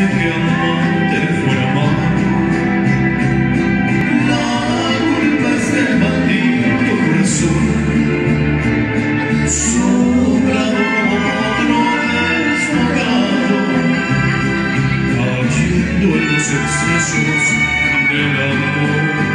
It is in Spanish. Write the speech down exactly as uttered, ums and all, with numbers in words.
que amarte fuera malo. La culpa es del maldito corazón, sobrado como otro desbocado, cayendo en los excesos del amor.